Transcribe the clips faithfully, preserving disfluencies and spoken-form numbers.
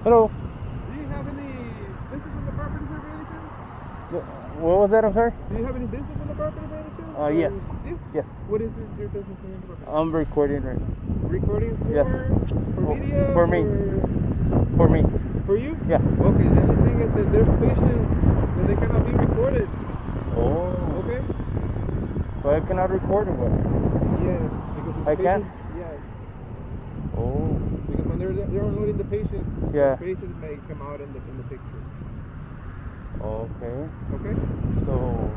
Hello. Do you have any business in the property, sir, by any chance? What was that? I'm sorry. Do you have any business in the property, by any chance? Uh, yes. Yes. Yes. What is your, your business in the property? I'm recording right now. Recording for Yeah. for Oh, media for me. or For me. for you? Yeah. Okay. The only thing is that there's patients that they cannot be recorded. Oh. Okay. So I cannot record it. What? Yes. Because the I can? patient- Yes. Oh. Because when they're they're unloading the patient, Yeah. the faces may come out in the in the picture. Okay. Okay. So.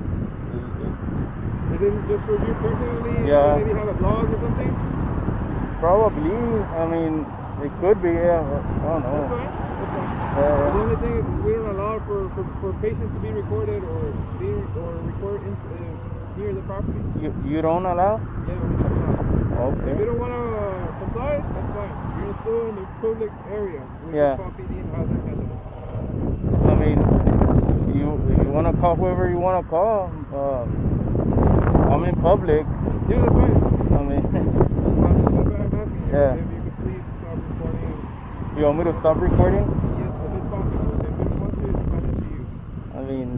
Is it just for you personally? Yeah. Maybe have a blog or something? Probably. I mean, it could be. Yeah. I don't know. That's fine. That's fine. Yeah. The only thing is we don't allow for, for, for patients to be recorded or be or record in, uh, near the property. You you don't allow? Yeah, we don't allow. Okay. If you don't want to uh, comply, that's fine. You're still in the public area. We Yeah. just call P D and have them handle it. I mean, you you want to call whoever you want to call. Uh, I'm in public. Yeah, that's fine. I mean, That's why I'm asking you. Yeah. If you could please stop recording. you want me to stop recording? Yes, if it's possible. If you don't want to, it's fine up to you. I mean,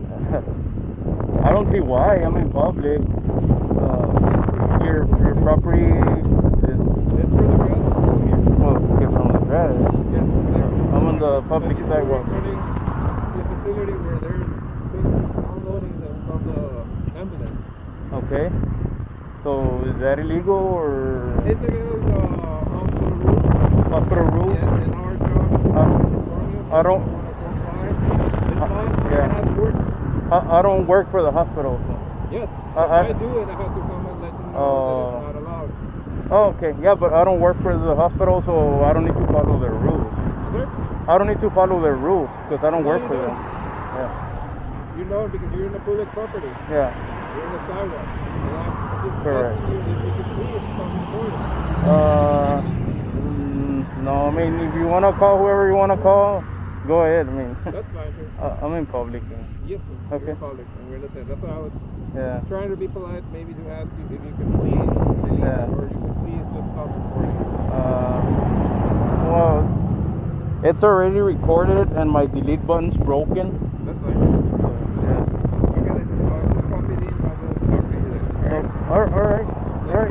I don't see why. I'm in public. Uh, your your property is It's for the rest. well, get from the grass. Yes, exactly. I'm on the public But you're sidewalk. recording the facility where there's patients unloading them from the ambulance. Okay. So is that illegal or It's against the hospital rules. hospital rules? Yes, and our job is to I- inform you. I don't- If you want to comply, it's fine. You yeah. cannot force. I, I don't work for the hospital. So. Yes, I- I, I- do, and I have to come and let you know Oh. that it's not allowed. Oh, okay. Yeah, but I don't work for the hospital, so I don't need to follow their rules. Okay? I don't need to follow their rules because I don't No, work you for don't. them. Yeah. You know, because you're in the public property. Yeah. You're in the sidewalk. And I'm just Correct. asking you if you could please stop recording. Uh, mm, no, I mean, if you want to call whoever you want to call, go ahead. I mean, That's fine, sir. uh, I'm in public. Yes, sir. Okay. You're public, and we're listening. That's why I was Yeah. trying to be polite, maybe to ask you if you could please, please Yeah. or you could please just stop recording. Uh, well, it's already recorded and my delete button's broken. That's fine. So, yeah. Okay, then I'll just copy it in. I will talk to you then. Oh, all right. All right.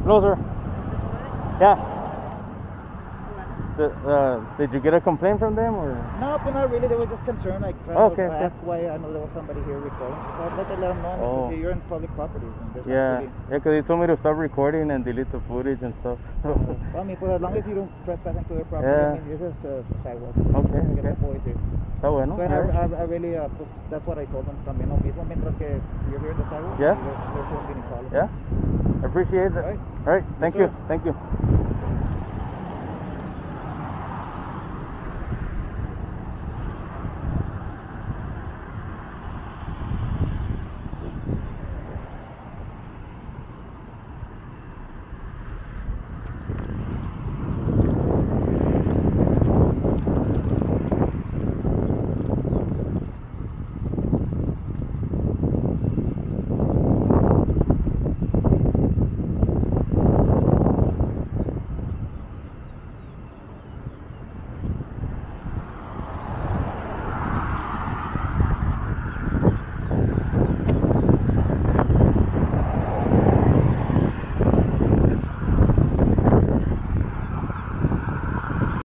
Hello, sir. Yeah. The, uh, did you get a complaint from them or? No, but not really. They were just concerned, like trying Okay, to okay. ask why I know there was somebody here recording. So I let them know Oh. because you're in public property. And there's not Yeah, really, yeah, because they told me to stop recording and delete the footage and stuff. uh, well, I mean, pues as long as you don't trespass into their property, Yeah. I mean, this is a sidewalk. Okay, We get okay. the boys here. Está bueno. So, and alright. I, I, I really, uh, pues, that's what I told them también lo mismo, mientras que you're here in the sidewalk. Yeah. There, there shouldn't be any problem. Yeah, I appreciate it. Alright. All right, thank Yes, you, sir. thank you.